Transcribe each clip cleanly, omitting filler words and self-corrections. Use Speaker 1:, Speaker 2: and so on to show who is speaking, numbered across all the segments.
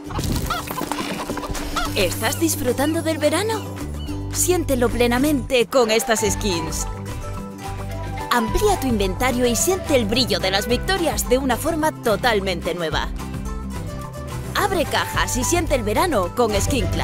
Speaker 1: ¿Estás disfrutando del verano? Siéntelo plenamente con estas skins. Amplía tu inventario y siente el brillo de las victorias de una forma totalmente nueva. Abre cajas y siente el verano con Skin Club.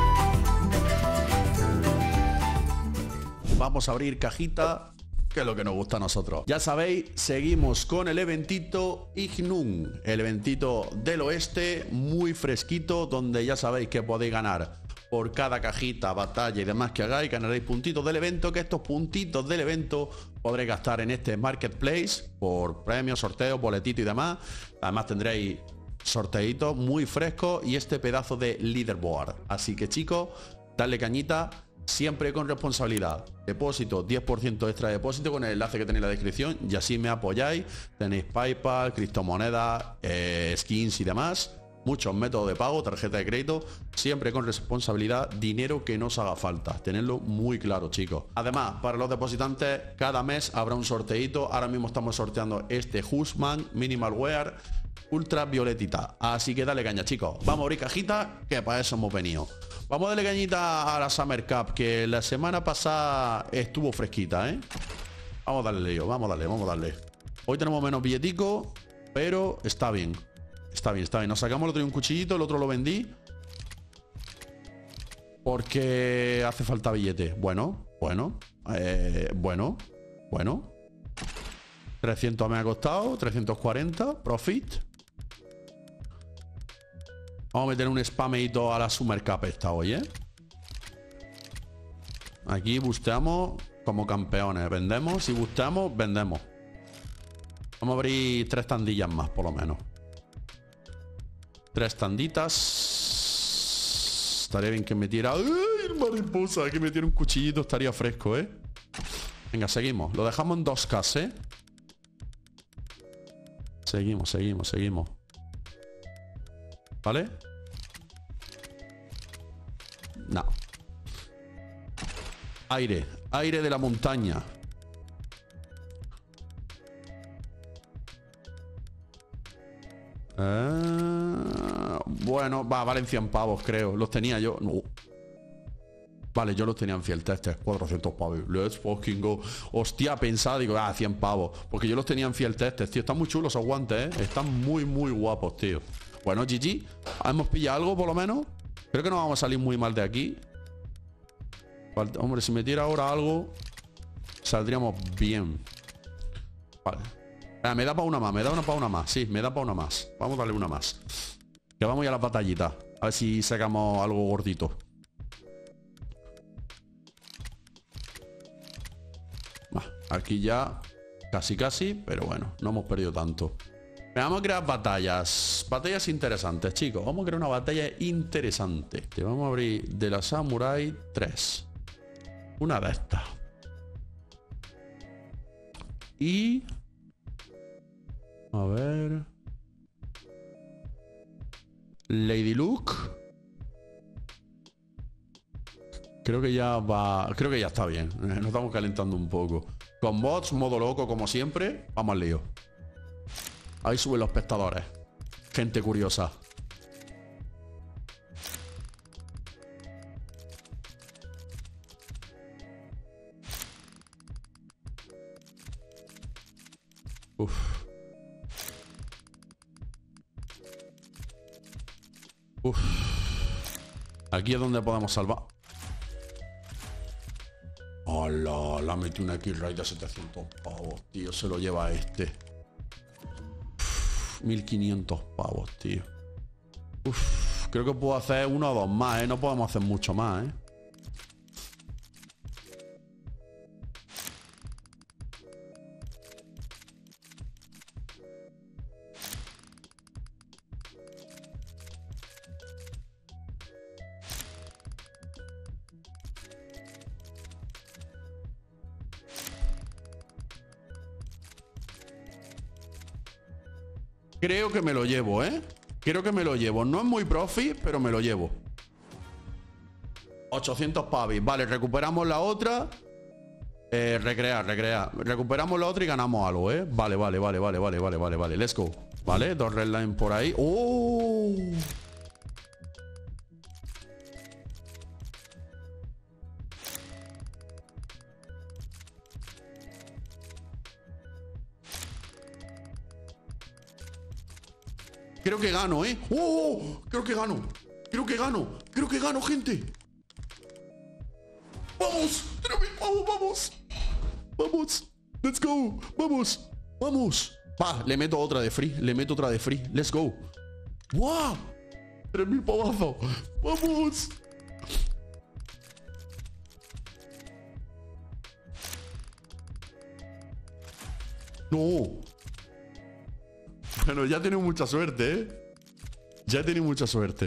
Speaker 2: Vamos a abrir cajita, que es lo que nos gusta a nosotros. Ya sabéis, seguimos con el eventito Ignum, el eventito del oeste, muy fresquito, donde ya sabéis que podéis ganar por cada cajita, batalla y demás que hagáis, ganaréis puntitos del evento, que estos puntitos del evento podréis gastar en este marketplace por premios, sorteos, boletitos y demás. Además tendréis sorteitos muy frescos y este pedazo de leaderboard. Así que chicos, dadle cañita, siempre con responsabilidad. Depósito, 10% extra de depósito con el enlace que tenéis en la descripción y así me apoyáis. Tenéis PayPal, criptomonedas, skins y demás. Muchos métodos de pago, tarjeta de crédito, siempre con responsabilidad, dinero que no os haga falta. Tenedlo muy claro, chicos. Además, para los depositantes, cada mes habrá un sorteito. Ahora mismo estamos sorteando este Husman Minimal Wear Ultra Violetita. Así que dale caña, chicos. Vamos a abrir cajita, que para eso hemos venido. Vamos a darle cañita a la Summer Cup, que la semana pasada estuvo fresquita, ¿eh? Vamos a darle lío, vamos a darle. Hoy tenemos menos billetico, pero está bien. Está bien. Nos sacamos el otro día un cuchillito, el otro lo vendí. Porque hace falta billete. Bueno. 300 me ha costado, 340, profit. Vamos a meter un spameito a la Summer Cup esta hoy, ¿eh? Aquí busteamos como campeones. Vendemos, si busteamos, vendemos. Vamos a abrir 3 tandillas más, por lo menos. 3 tanditas. Estaría bien que metiera... ¡Ay, mariposa! Que metiera un cuchillito, estaría fresco, ¿eh? Venga, seguimos. Lo dejamos en 2K, ¿eh? Seguimos. ¿Vale? No. Aire de la montaña. Bueno, valen 100 pavos, creo. Los tenía yo. No. Vale, yo los tenía en fiel tester. 400 pavos. Let's fucking go. Hostia, pensaba, digo, 100 pavos. Porque yo los tenía en fiel tester, tío. Están muy chulos esos guantes, ¿eh? Están muy guapos, tío. Bueno, GG. Hemos pillado algo, por lo menos. Creo que no vamos a salir muy mal de aquí. Hombre, si metiera ahora algo, saldríamos bien. Vale. Me da para una más, Sí, me da para una más. Vamos a darle una más. Que vamos ya a la batallita. A ver si sacamos algo gordito. Aquí ya casi, pero bueno, no hemos perdido tanto. Vamos a crear batallas. Batallas interesantes, chicos. Vamos a crear una batalla interesante. Te vamos a abrir de la Samurai 3. Una de estas. Y... a ver... Lady Luke. Creo que ya va... creo que ya está bien. Nos estamos calentando un poco. Con bots, modo loco como siempre. Vamos al lío. Ahí suben los espectadores. Gente curiosa. Aquí es donde podemos salvar. Hola, la metí una kill rate de 700 pavos, tío. Se lo lleva este. 1500 pavos, tío. Creo que puedo hacer 1 o 2 más, ¿eh? No podemos hacer mucho más, ¿eh? Creo que me lo llevo, ¿eh? Creo que me lo llevo. No es muy profit, pero me lo llevo. 800 pavis. Vale, recuperamos la otra. Recrear. Recuperamos la otra y ganamos algo, ¿eh? Vale. Let's go. Vale, 2 redline por ahí. ¡Oh! Creo que gano, ¿eh? ¡Oh! Creo que gano. Creo que gano. Creo que gano, gente. ¡Vamos! ¡Vamos, vamos! ¡Vamos! ¡Let's go! ¡Vamos! ¡Vamos! Va, le meto otra de free. Le meto otra de free. ¡Let's go! ¡Wow! 3000 pavazos. ¡Vamos! ¡No! Bueno, ya he tenido mucha suerte, ¿eh? Ya he tenido mucha suerte.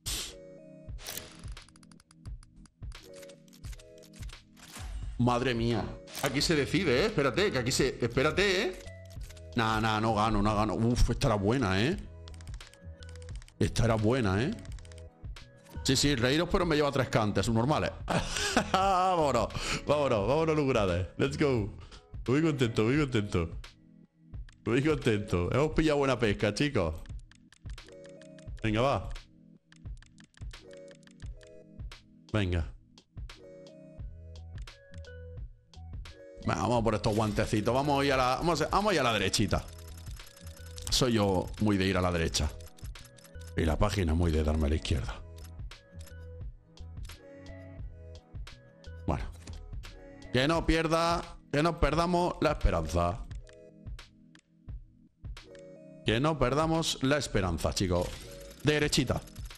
Speaker 2: Madre mía. Aquí se decide, ¿eh? Espérate, que aquí se... Espérate, ¿eh? Nah, no gano, no gano. Uf, esta era buena, ¿eh? Esta era buena, ¿eh? Sí, reíros, pero me lleva 3 cantes, normales. Vámonos, vámonos, Lugrades. Let's go. Muy contento, muy contento. Muy contento. Hemos pillado buena pesca, chicos. Venga, va. Venga. Vamos por estos guantecitos. Vamos a ir a la, vamos a ir a la derechita. Soy yo muy de ir a la derecha. Y la página muy de darme a la izquierda. Bueno. Que no perdamos la esperanza. Que no perdamos la esperanza, chicos. Derechita.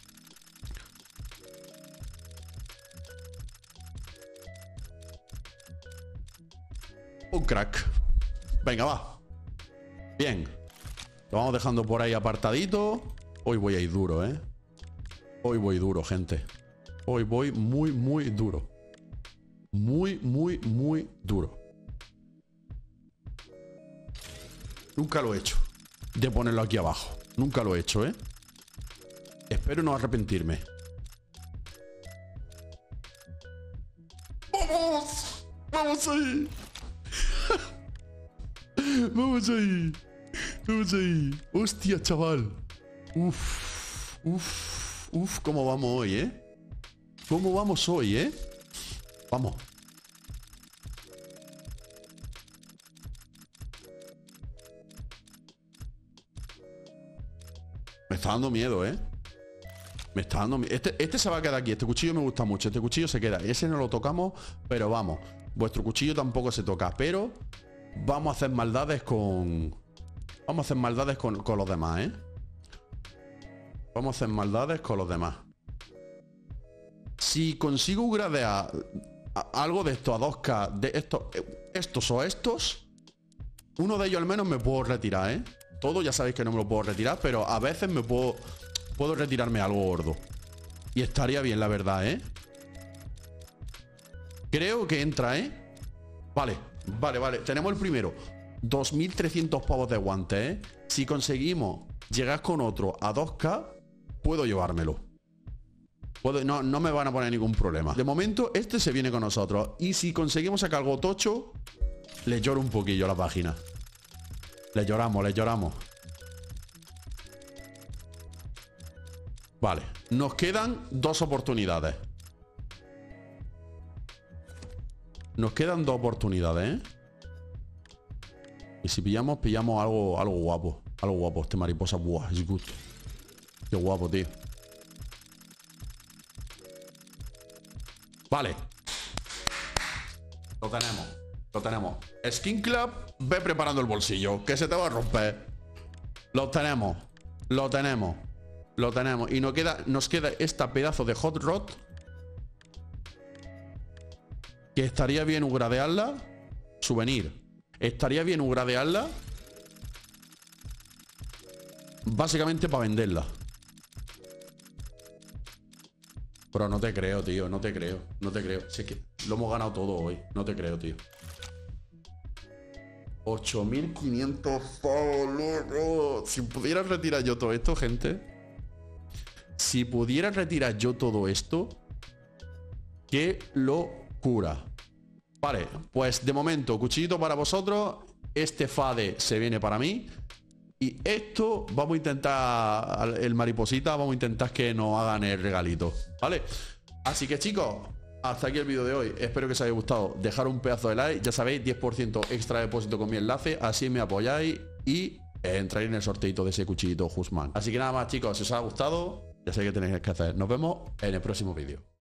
Speaker 2: Un crack. Venga, va. Bien. Lo vamos dejando por ahí apartadito. Hoy voy a ir duro, ¿eh? Hoy voy duro, gente. Hoy voy muy duro. Muy duro. Nunca lo he hecho de ponerlo aquí abajo. Nunca lo he hecho, ¿eh? Espero no arrepentirme. ¡Vamos! ¡Vamos ahí! ¡Vamos ahí! ¡Vamos ahí! ¡Hostia, chaval! Uf, ¿cómo vamos hoy, eh? ¿Cómo vamos hoy, eh? Vamos. Me está dando miedo, ¿eh? Me está dando miedo. Este se va a quedar aquí. Este cuchillo me gusta mucho. Este cuchillo se queda. Ese no lo tocamos, pero vamos. Vuestro cuchillo tampoco se toca. Pero vamos a hacer maldades con... Vamos a hacer maldades con los demás, ¿eh? Vamos a hacer maldades con los demás. Si consigo gradear algo de esto a 2K, de estos o estos, uno de ellos al menos me puedo retirar, ¿eh? Todo ya sabéis que no me lo puedo retirar, pero a veces me puedo retirarme algo gordo. Y estaría bien, la verdad, ¿eh? Creo que entra, ¿eh? Vale. Tenemos el primero. 2300 pavos de guantes, ¿eh? Si conseguimos llegar con otro a 2K, puedo llevármelo. No me van a poner ningún problema. De momento, este se viene con nosotros. Y si conseguimos sacar algo tocho, le lloro un poquillo a la página. Le lloramos. Vale. Nos quedan 2 oportunidades. Nos quedan 2 oportunidades, ¿eh? Y si pillamos algo guapo. Algo guapo. Este mariposa, buah, es good. Qué guapo, tío. Vale. Lo tenemos. Skin Club, ve preparando el bolsillo, que se te va a romper. Lo tenemos. Y nos queda esta pedazo de hot rod, que estaría bien upgradearla. Souvenir. Estaría bien upgradearla, básicamente para venderla. Pero no te creo, tío. No te creo. Si es que lo hemos ganado todo hoy. No te creo, tío. 8500 pavos, loco. Si pudiera retirar yo todo esto, gente. Si pudiera retirar yo todo esto. ¡Qué locura! Vale, pues de momento, cuchillito para vosotros. Este fade se viene para mí. Y esto, vamos a intentar, el mariposita, vamos a intentar que nos hagan el regalito, ¿vale? Así que, chicos, hasta aquí el vídeo de hoy. Espero que os haya gustado. Dejar un pedazo de like, ya sabéis, 10% extra depósito con mi enlace. Así me apoyáis y entráis en el sorteito de ese cuchillito Husman. Así que nada más, chicos, si os ha gustado, ya sabéis qué tenéis que hacer. Nos vemos en el próximo vídeo.